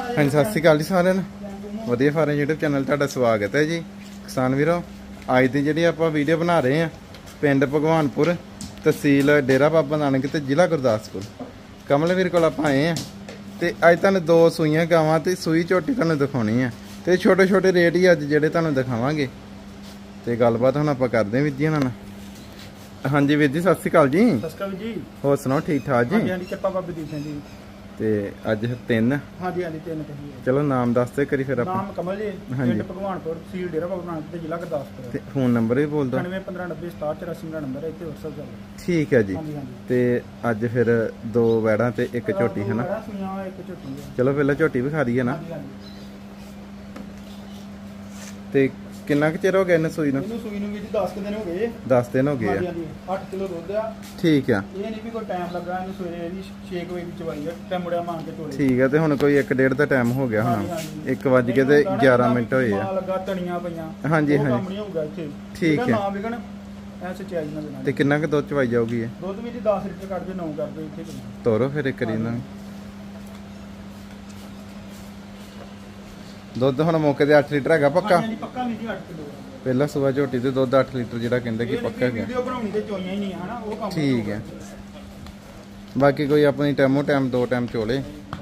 ਹਾਂਜੀ ਸਤਿ ਸ਼੍ਰੀ ਅਕਾਲ ਜੀ ਸਾਰਿਆਂ ਨੂੰ। ਵਧੀਆ ਫਾਰਮ YouTube ਚੈਨਲ ਤੁਹਾਡਾ ਸਵਾਗਤ ਹੈ ਜੀ। ਕਿਸਾਨ ਵੀਰੋ, ਅੱਜ ਦੀ ਜਿਹੜੀ ਆਪਾਂ ਵੀਡੀਓ ਬਣਾ ਰਹੇ ਆ ਪਿੰਡ ਭਗਵਾਨਪੁਰ, ਤਹਿਸੀਲ ਡੇਰਾ ਬਾਬਾ ਨਾਨਕ ਤੇ ਜ਼ਿਲ੍ਹਾ ਗੁਰਦਾਸਪੁਰ। ਕਮਲਵੀਰ ਕੋਲ ਆਪਾਂ ਆਏ ਆ ਤੇ ਅੱਜ ਤੁਹਾਨੂੰ ਦੋ ਸੂਈਆਂ ਗਾਵਾਂ ਤੇ ਸੂਈ ਝੋਟੀ ਤੁਹਾਨੂੰ ਦਿਖਾਉਣੀ ਆ ਤੇ ਛੋਟੇ ਛੋਟੇ ਰੇਟ ਹੀ ਅੱਜ ਜਿਹੜੇ ਤੁਹਾਨੂੰ ਦਿਖਾਵਾਂਗੇ ਤੇ ਗੱਲਬਾਤ ਹੁਣ ਆਪਾਂ ਕਰਦੇ ਵੀਰ ਜੀ ਉਹਨਾਂ ਨਾਲ। ਹਾਂਜੀ ਵੀਰ ਜੀ ਸਤਿ ਸ਼੍ਰੀ ਅਕਾਲ ਜੀ। ਸਤਿ ਸ਼੍ਰੀ ਅਕਾਲ ਜੀ। ਹੋਰ ਸੁਣਾਓ ਠੀਕ ਠਾਕ ਜੀ? ਹਾਂਜੀ ਕਿਰਪਾ ਬਾਬੇ ਦੀਪ ਸਿੰਘ ਜੀ। ਤੇ ਅੱਜ ਤਿੰਨ ਹਾਂਜੀ ਤਿੰਨ ਕਹੀ ਚਲੋ ਨਾਮ ਦੱਸਦੇ ਕਰੀ ਫਿਰ ਆਪਾਂ। ਨਾਮ ਕਮਲ ਜੀ, ਪਿੰਡ ਭਗਵਾਨਪੁਰ, ਤਹਿਸੀਲ ਡੇਰਾ ਬਾਬਾ ਨਾਨਕ ਤੇ ਜ਼ਿਲ੍ਹਾ ਗੁਰਦਾਸਪੁਰ। ਤੇ ਫੋਨ ਨੰਬਰ ਵੀ ਬੋਲ ਦਿਓ। 9515906784 ਮੇਰਾ ਨੰਬਰ ਹੈ, ਇੱਥੇ WhatsApp ਚੱਲਦਾ। ਠੀਕ ਹੈ ਜੀ। ਤੇ ਅੱਜ ਫਿਰ ਦੋ ਵੈੜਾਂ ਤੇ ਇੱਕ ਝੋਟੀ ਹੈ ਨਾ? ਇੱਕ ਝੋਟੀ ਹੈ। ਚਲੋ ਪਹਿਲਾਂ ਝੋਟੀ ਵਿਖਾ ਦਈਏ ਨਾ। ਤੇ ਕਿੰਨਾ ਕੁ ਚਿਰ ਹੋ ਗਿਆ ਇਹਨੂੰ ਸੂਈ ਨੂੰ? ਇਹਨੂੰ ਸੂਈ ਨੂੰ ਵੀ 10 ਦਿਨ ਹੋ ਗਏ। 10 ਦਿਨ ਹੋ ਗਏ ਆ। 8 ਕਿਲੋ ਦੁੱਧ ਆ। ਠੀਕ ਆ। ਇਹ ਨਹੀਂ ਵੀ ਕੋਈ ਟਾਈਮ ਲੱਗਾ, ਇਹਨੂੰ ਸਵੇਰੇ ਇਹਦੀ 6 ਵਜੇ ਦੀ ਚਵਾਈ ਆ, ਟਾਈਮ ਮੁੜਿਆ ਮਾਰ ਕੇ ਤੋਲੇ। ਠੀਕ ਆ। ਤੇ ਹੁਣ ਕੋਈ 1:30 ਦਾ ਟਾਈਮ ਹੋ ਗਿਆ ਹੁਣ। 1 ਵੱਜ ਕੇ ਤੇ 11 ਮਿੰਟ ਹੋਏ ਆ। ਲੱਗਾ ਧਣੀਆਂ ਪਈਆਂ। ਹਾਂਜੀ ਕੰਮ ਨਹੀਂ ਹੋਊਗਾ ਇੱਥੇ। ਠੀਕ ਹੈ। ਨਾ ਵਿਕਣ ਐ ਸਚਾਈ ਨਾਲ ਦੇਣਾ। ਤੇ ਕਿੰਨਾ ਕੁ ਦੁੱਧ ਚਵਾਈ ਜਾਊਗੀ ਇਹ? ਦੁੱਧ ਵੀ 10 ਲੀਟਰ ਕੱਢ ਦੇ, 9 ਕਰ ਦੇ ਇੱਥੇ। ਤੋਰੋ ਫਿਰ ਇੱਕ ਵਾਰੀ ਨਾ। ਦੁੱਧ ਹੁਣ ਮੌਕੇ ਤੇ 8 ਲੀਟਰ ਹੈਗਾ ਪੱਕਾ? ਹਾਂਜੀ ਪੱਕਾ ਵੀ ਜੀ 8 ਕਿਲੋ। ਪਹਿਲਾ ਸਵੇਰ ਝੋਟੀ ਤੇ ਦੁੱਧ 8 ਲੀਟਰ ਜਿਹੜਾ ਕਹਿੰਦੇ ਕਿ ਪੱਕਾ ਗਿਆ। ਵੀਡੀਓ ਬਣਾਉਣੀ ਤੇ ਚੋਈਆਂ ਹੀ ਨਹੀਂ ਹਨਾ, ਉਹ ਕੰਮ ਠੀਕ ਹੈ। ਬਾਕੀ ਕੋਈ ਆਪਣੀ ਟਾਈਮੋ ਟਾਈਮ 2 ਟਾਈਮ ਚੋਲੇ।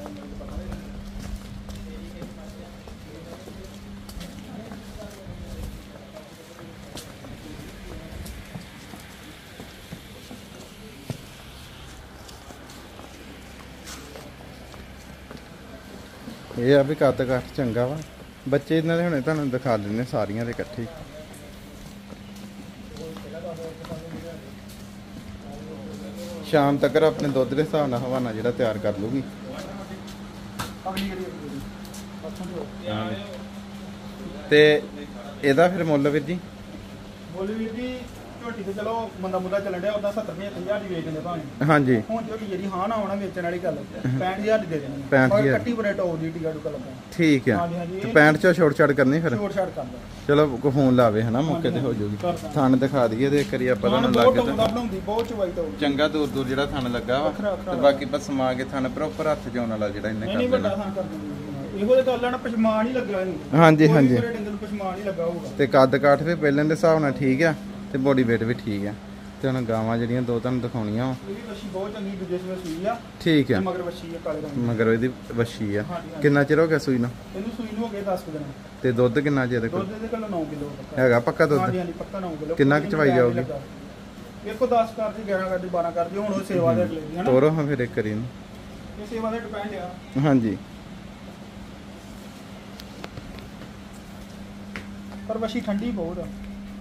ਇਹ ਆ ਵੀ ਕੱਦ ਕਾਠ ਚੰਗਾ ਵਾ। ਬੱਚੇ ਇਹਨਾਂ ਦੇ ਹੁਣੇ ਤੁਹਾਨੂੰ ਦਿਖਾ ਦਿੰਦੇ ਸਾਰੀਆਂ ਦੇ ਇਕੱਠੇ। ਸ਼ਾਮ ਤੱਕ ਆਪਣੇ ਦੁੱਧ ਦੇ ਹਿਸਾਬ ਨਾਲ ਹਵਾਨਾ ਜਿਹੜਾ ਤਿਆਰ ਕਰ ਲੂਗੀ। ਤੇ ਇਹਦਾ ਫਿਰ ਮੁੱਲ ਵੀਰ ਜੀ? ਮੁੱਲ ਵੀਰ ਜੀ ਝੋਟੀ ਤੇ ਚਲੋ ਬੰਦਾ ਮੁੱਦਾ ਚੱਲਣ ਡਿਆ, ਉਹਦਾ 70-75,000 ਦੀ ਵੇਚ ਦਿੰਦੇ ਭਾਵੇਂ। ਹਾਂਜੀ। ਹੁਣ ਝੋਟੀ ਜਿਹੜੀ ਹਾਂ ਨਾ ਆਉਣਾ ਵੇਚਣ ਵਾਲੀ ਗੱਲ 65,000 ਦੀ ਦੇ ਦੇਣੀ। 65,000 ਕੱਟੀ ਬਰੇ ਟੋਪ ਦੀ ਟਿਕਟ ਕਰ ਲੱਗਾ। ਠੀਕ ਹੈ। ਤੇ 65 ਚੋਂ ਛੋਟ ਛਾੜ ਕਰਨੀ ਫਿਰ? ਛੋਟ ਛਾੜ ਕਰਦਾ। ਚਲੋ ਕੋ ਫੋਨ ਲਾਵੇ ਹਨਾ, ਮੌਕੇ ਤੇ ਹੋ ਜਾਊਗੀ। ਥਣ ਦਿਖਾ ਦਈਏ ਤੇ ਇੱਕ ਵਾਰੀ ਆਪਾਂ ਤੁਹਾਨੂੰ ਲੱਗ ਕੇ ਬਣਾਉਂਦੀ ਬਹੁਤ ਚਵਾਈ ਤਾਂ ਚੰਗਾ ਦੂਰ ਦੂਰ ਜਿਹੜਾ ਥਣ ਲੱਗਾ ਵਾ। ਤੇ ਬਾਕੀ ਬਸ ਸਮਾ ਕੇ ਥਣ ਪ੍ਰੋਪਰ ਹੱਥ ਜਾਉਣ ਵਾਲਾ ਜਿਹੜਾ ਇਹਨੇ ਕਰ ਦੇਣਾ। ਇਹੋ ਜਿਹਾ ਗੱਲ ਆ ਨਾ, ਪਛਮਾਨ ਹੀ ਲੱਗਾ ਇਹਨੂੰ। ਹਾਂਜੀ ਹਾਂਜੀ। ਪਛਮਾਨ ਹੀ ਲੱਗਾ ਹੋਊਗਾ। ਤੇ ਕੱਦ ਕਾਠ ਵੀ ਪਹਿਲਾਂ ਦੇ ਹਿਸਾਬ ਨਾਲ ਠੀਕ ਆ ਤੇ ਬੋਡੀ ਵੇਟ ਵੀ ਠੀਕ ਆ। ਤੇ ਹੁਣ ਗਾਵਾਂ ਜਿਹੜੀਆਂ ਦੋ ਤੁਹਾਨੂੰ ਦਿਖਾਉਣੀਆਂ ਵਾ। ਇਹ ਵੀ ਵੱਛੀ ਬਹੁਤ ਚੰਗੀ ਦੂਜੇ ਸੂਏ ਸੂਈ ਆ। ਠੀਕ ਆ। ਮਗਰ ਵੱਛੀ ਆ ਕਾਲੇ ਰੰਗ ਦੀ। ਮਗਰ ਇਹਦੀ ਵੱਛੀ ਆ। ਕਿੰਨਾ ਚਿਰ ਹੋ ਗਿਆ ਸੂਈ ਨੂੰ? ਇਹਨੂੰ ਸੂਈ ਨੂੰ ਹੋ ਗਏ 10 ਦਿਨ। ਤੇ ਦੁੱਧ ਕਿੰਨਾ ਜੀ ਇਹਦੇ ਕੋਲ? ਦੁੱਧ ਇਹਦੇ ਕੋਲ 9 ਕਿਲੋ ਹੈਗਾ ਪੱਕਾ ਦੁੱਧ? ਹਾਂਜੀ ਹਾਂਜੀ ਪੱਕਾ 9 ਕਿਲੋ। ਕਿੰਨਾ ਕੁ ਚਵਾਈ ਜਾਊਗੀ? ਦੇਖੋ 10 ਕਰਦੀ, 11 ਕਰਦੀ, 12 ਕਰਦੀ। ਹੁਣ ਉਹ ਸੇਵਾ ਦੇ ਅਗਲੇ ਦੀ ਹਨਾ। ਤੋਰੋ ਹਾਂ ਫਿਰ ਇੱਕ ਵਾਰੀ ਨੂੰ। ਇਹ ਸੇਵਾ ਦੇ ਡਿਪੈਂਡ ਆ। ਹਾਂਜੀ। ਪਰ ਵੱਛੀ ਠੰਡੀ ਬਹੁਤ ਆ।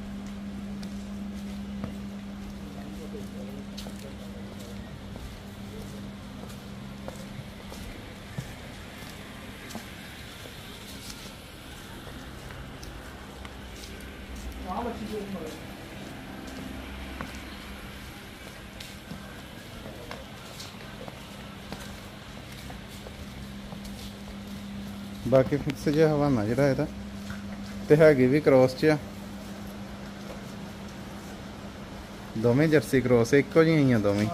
ਬਾਕੀ ਫਿਕਸ ਜਿਹਾ ਹਵਾਨਾ ਜਿਹੜਾ ਇਹਦਾ ਤੇ ਹੈਗੀ ਵੀ ਕ੍ਰੋਸ 'ਚ ਆ। ਦੋਵੇਂ ਜਰਸੀ ਕ੍ਰੋਸ ਇੱਕੋ ਜਿਹੀਆਂ ਹੀ ਆ ਦੋਵੇਂ।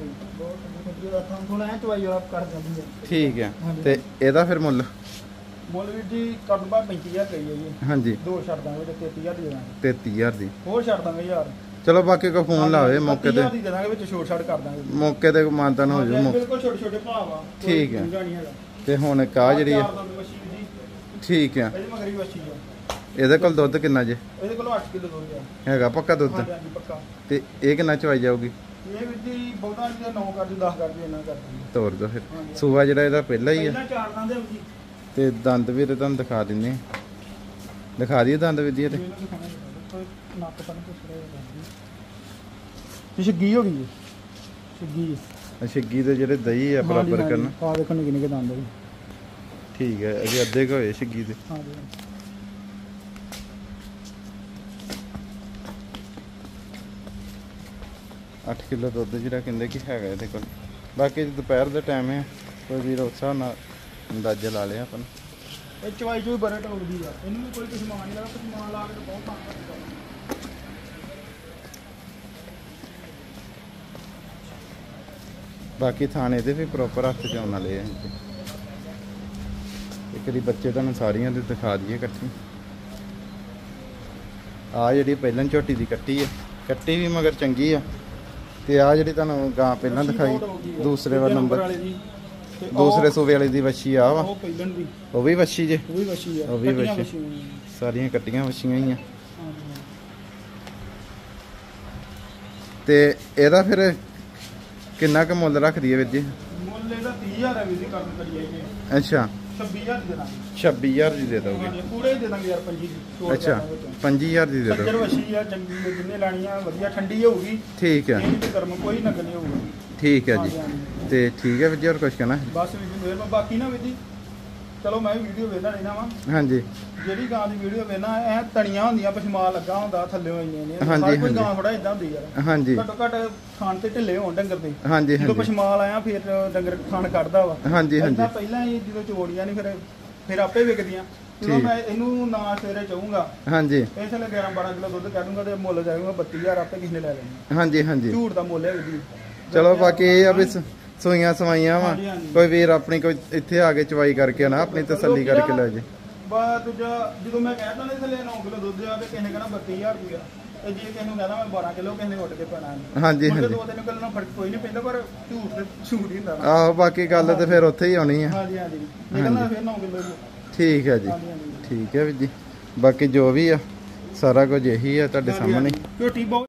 ਠੀਕ ਹੈ। ਤੇ ਇਹਦਾ ਫਿਰ ਮੁੱਲ? ਮੁੱਲ ਵੀਰ ਜੀ ਕਰ ਦੂੰਗਾ 35,000 ਕਹੀ ਹੈ ਜੀ। ਹਾਂਜੀ। ਦੋ ਛੱਡ ਦਾਂਗੇ ਤੇ 33,000 ਦੇ ਦਾਂਗੇ। 33,000 ਦੀ ਹੋਰ ਛੱਡ ਦਾਂਗੇ ਯਾਰ। ਚਲੋ ਬਾਕੀ ਕੋ ਫੋਨ ਲਾਵੇ ਮੌਕੇ ਤੇ। 30,000 ਦੀ ਦੇ ਦਾਂਗੇ, ਵਿੱਚ ਛੋਟ ਛੱਡ ਕਰ ਦਾਂਗੇ। ਮੌਕੇ ਤੇ ਮਾਨਤਾਨ ਹੋ ਜਾਊ। ਬਿਲਕੁਲ ਛੋਟੇ ਛੋਟੇ ਭਾਅ ਆ। ਠੀਕ ਹੈ। ਤੇ ਹੁਣ ਕਾ ਜਿਹੜੀ ਆ? ਠੀਕ ਆ। ਇਹਦੀ ਮਗਰੀ ਵੱਛੀ ਆ। ਇਹਦੇ ਕੋਲ ਦੁੱਧ ਕਿੰਨਾ ਜੇ? ਇਹਦੇ ਕੋਲ 8 ਕਿਲੋ ਦੁੱਧ ਆ। ਹੈਗਾ ਪੱਕਾ ਦੁੱਧ? ਹਾਂਜੀ ਪੱਕਾ। ਤੇ ਇਹ ਕਿੰਨਾ ਚਵਾਈ ਜਾਊਗੀ? ਇਹ ਵੀਰ ਜੀ ਬਹੁਤਾ ਨਹੀਂ, 9 ਕਰਦੀ, 10 ਕਰਦੀ, ਇਹਨਾਂ ਕਰਦੀ। ਤੋਰ ਦੋ ਫਿਰ। ਸੂਆ ਜਿਹੜਾ ਇਹਦਾ ਪਹਿਲਾ ਹੀ ਆ। ਪਹਿਲਾਂ 4 ਦੰਦ ਹੈ ਜੀ। ਤੇ ਦੰਦ ਵੀ ਤੇ ਤੁਹਾਨੂੰ ਦਿਖਾ ਦਿੰਨੇ ਆ। ਦਿਖਾ ਦਈਏ ਦੰਦ ਵੀ ਇਹਦੇ? ਨੱਕ ਪਨ ਛੱਗੀ ਹੋ ਗਈ। ਛੱਗੀ। ਛੱਗੀ ਦੇ ਜਿਹੜੇ ਦਹੀਂ ਆ ਬਰਾਬਰ ਕਰਨ। ਆ ਦੇਖਣ ਕਿੰਨੇ ਕੇ ਦੰਦ ਆ। ਠੀਕ ਹੈ। ਅਜੇ ਅੱਧੇ ਕੁ ਹੋਏ ਛੱਗੀ ਦੇ। ਹਾਂਜੀ। 8 ਕਿਲੋ ਦੁੱਧ ਜਿਹੜਾ ਕਹਿੰਦੇ ਕਿ ਹੈਗਾ ਇਹਦੇ ਕੋਲ। ਬਾਕੀ ਦੁਪਹਿਰ ਦਾ ਟਾਈਮ ਹੈ, ਕੋਈ ਵੀਰ ਉਸ ਹਿਸਾਬ ਨਾਲ ਅੰਦਾਜ਼ਾ ਲਾ ਲਿਆ ਆਪਾਂ। ਇਹ ਚਵਾਈ ਚੋਈ ਬੜਾ ਟੋਕਦੀ ਆ। ਇਹਨੂੰ ਵੀ ਕੋਈ ਸਮਾਨ ਨਹੀਂ ਲੱਗਾ, ਸਮਾਨ ਲਾ ਕੇ ਬਹੁਤ ਕੰਮ ਕਰਦਾ। ਬਾਕੀ ਥਾਣੇ ਦੇ ਵੀ ਪ੍ਰੋਪਰ ਹੱਥ 'ਚ ਆਉਣ ਵਾਲੇ ਆ। ਇੱਕ ਦੀ ਬੱਚੇ ਤੁਹਾਨੂੰ ਸਾਰੀਆਂ ਦੇ ਦਿਖਾ ਦਈਏ ਇਕੱਠੀ। ਆ ਜਿਹੜੀ ਪਹਿਲਾਂ ਝੋਟੀ ਦੀ ਕੱਟੀ ਆ, ਕੱਟੀ ਵੀ ਮਗਰ ਚੰਗੀ ਆ। ਤੇ ਆ ਜਿਹੜੀ ਤੁਹਾਨੂੰ ਗਾਂ ਪਹਿਲਾਂ ਦਿਖਾਈ ਦੂਸਰੇ ਵਾਰ ਨੰਬਰ ਵਾਲੇ ਦੀ ਤੇ ਦੂਸਰੇ ਸੂਬੇ ਵਾਲੀ ਦੀ ਵੱਛੀ ਆ ਵਾ, ਉਹ ਪਹਿਲਣ ਦੀ ਉਹ ਵੀ ਵੱਛੀ ਜੇ, ਉਹ ਵੀ ਵਸ਼ੀ ਆ, ਉਹ ਵੀ ਕੱਟੀਆਂ ਵੱਛੀ। ਵਸ਼ੀਆਂ ਨੇ। ਸਾਰੀਆਂ ਕੱਟੀਆਂ ਵੱਛੀਆਂ ਹੀ ਆ। ਹਾਂਜੀ। ਤੇ ਇਹਦਾ ਫਿਰ ਕਿੰਨਾ ਕੁ ਮੁੱਲ ਰੱਖਦੀ ਹੈ ਵੀਰ ਜੀ? ਮੁੱਲ ਇਹਦਾ 30000 ਹੈ ਵੀਰ ਜੀ, ਕਰਨ ਕਰੀਏ ਜੀ ਅੱਛਾ 26000 ਦੇ ਦਾਂਗੇ। 26000 ਦੀ ਦੇ ਦੋਗੇ? ਹਾਂਜੀ ਪੂਰੇ ਦੇ ਦਾਂਗੇ ਯਾਰ 25 ਦੀ ਛੋੜ ਅੱਛਾ ਦੇ ਦਾਂਗੇ। 25000 ਦੀ ਦੇ ਸੱਜਰ ਦੋਗੇ? ਵਸ਼ੀ ਆ, ਚੰਗੀ ਜਿੰਨੇ ਲੈਣੀ ਆ, ਵਧੀਆ ਠੰਡੀ ਹੋਊਗੀ, ਠੀਕ ਹੈ, ਇਹ ਤੇ ਗਰਮ ਕੋਈ ਨਗ ਨਹੀਂ ਹੋਊਗੀ। ਠੀਕ ਹੈ ਹਾਂਜੀ, ਜੀ। ਹਾਂਜੀ। ਤੇ ਠੀਕ ਹੈ ਵੀਰ ਜੀ, ਹੋਰ ਕੁਝ ਕਹਿਣਾ? ਬਸ ਵੀਰ ਜੀ ਮੇਰ ਬਾਕੀ ਨਾ ਵੀਰ ਜੀ, ਚਲੋ ਮੈਂ ਵੀਡੀਓ ਵੇਖਦਾ ਰਹਿਣਾ ਵਾ। ਹਾਂਜੀ ਜਿਹੜੀ ਗਾਂ ਦੀ ਵੀਡੀਓ ਵੇਖਣਾ ਐ ਤਣੀਆਂ ਹੁੰਦੀਆਂ, ਪਸ਼ਮਾਲ ਲੱਗਾ ਹੁੰਦਾ ਥੱਲੇੋਂ ਇੰਨੇ ਨੇ, ਹਾਂਜੀ, ਹਰ ਕੋਈ ਹਾਂਜੀ। ਗਾਂ ਥੋੜਾ ਇਦਾਂ ਹੁੰਦੀ ਯਾਰ। ਹਾਂਜੀ ਘੱਟੋ ਘੱਟ ਖਾਣ ਤੇ ਢਿੱਲੇ ਹੋਣ ਡੰਗਰ ਦੇ। ਹਾਂਜੀ ਜਦੋਂ ਹਾਂਜੀ ਪਸ਼ਮਾਲ ਆਇਆ ਫਿਰ ਡੰਗਰ ਖਾਣ ਕੱਢਦਾ ਵਾ। ਹਾਂਜੀ, ਹਾਂਜੀ। ਏਦਾਂ ਪਹਿਲਾਂ ਹੀ ਜਦੋਂ ਚੋੜੀਆਂ ਨਹੀਂ ਫਿਰ ਆਪੇ ਵਿਕਦੀਆਂ। ਜਦੋਂ ਠੀਕ। ਮੈਂ ਇਹਨੂੰ ਨਾ ਸਵੇਰੇ ਚਾਹੂੰਗਾ ਹਾਂਜੀ ਇਸ ਵੇਲੇ 11-12 ਕਿਲੋ ਦੁੱਧ ਕਹਿ ਦੂੰਗਾ ਤੇ ਮੁੱਲ ਜਾਊਗਾ 32000, ਆਪੇ ਕਿਸੇ ਨੇ ਲੈ ਲੈਣਾ। ਹਾਂਜੀ ਹਾਂਜੀ। ਝੂਠ ਦਾ ਮੁੱਲ ਹੈ ਜੀ। ਚਲੋ ਬਾਕੀ ਇਹ ਆ ਵੀ ਸੂਈਆਂ ਸਵਾਈਆਂ ਵਾ, ਹਾਂਜੀ, ਹਾਂਜੀ। ਕੋਈ ਵੀਰ ਆਪਣੀ ਕੋਈ ਇੱਥੇ ਆ ਕੇ ਚਵਾਈ ਕਰਕੇ ਨਾ ਆਪਣੀ ਤਸੱਲੀ ਕਰਕੇ ਲੈ ਜੇ। ਬਾ ਦੂਜਾ ਜਦੋਂ ਮੈਂ ਕਹਿ ਤਾ ਨਾ ਥੱਲੇ 9 ਕਿਲੋ ਦੁੱਧ ਆ ਤੇ ਕਿਸੇ ਨੇ ਕਹਿਣਾ 32000 ਰੁਪਇਆ, ਤੇ ਜੇ ਕਿਸੇ ਨੂੰ ਕਹਿੰਦਾ ਮੈਂ 12 ਕਿਲੋ, ਕਿਸੇ ਨੇ ਉੱਡ ਕੇ ਪੈਣਾ। ਹਾਂਜੀ, ਹਾਂਜੀ। 2-3 ਕਿਲੋ ਨਾਲ ਫਰਕ ਕੋਈ ਨਹੀਂ ਪੈਂਦਾ, ਪਰ ਝੂਠ ਤੇ ਝੂਠ ਹੀ ਹੁੰਦਾ ਨਾ। ਆਹੋ ਬਾਕੀ ਗੱਲ ਤੇ ਫਿਰ ਉੱਥੇ ਹੀ ਆਉਣੀ ਆ। ਹਾਂਜੀ ਹਾਂਜੀ ਨਿਕਲਣਾ ਫਿਰ 9 ਕਿਲੋ। ਠੀਕ ਹੈ ਜੀ, ਹਾਂਜੀ ਹਾਂਜੀ ਠੀਕ ਹੈ ਵੀਰ ਜੀ। ਬਾਕੀ ਜੋ ਵੀ ਆ ਸਾਰਾ ਕੁਝ ਇਹੀ ਆ ਤੁਹਾਡੇ ਸਾਹਮਣੇ। ਝੋਟੀ ਬਹੁਤ